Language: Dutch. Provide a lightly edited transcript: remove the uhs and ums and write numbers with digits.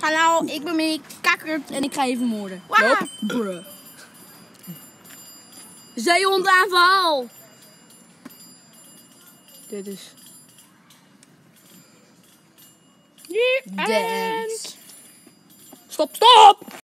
Hallo, ik ben meneer Kakkert en ik ga je vermoorden. Nope. Bruh. Zeehondaanval! Dit is... Dance. Stop, stop!